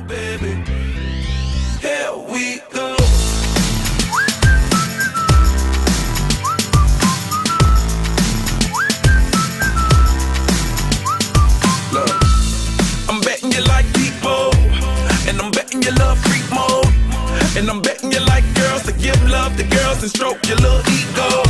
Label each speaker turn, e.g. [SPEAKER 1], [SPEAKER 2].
[SPEAKER 1] baby. Here we go. Look, I'm betting you like people, and I'm betting you love freak mode, and I'm betting you like girls to give love to girls and stroke your little ego.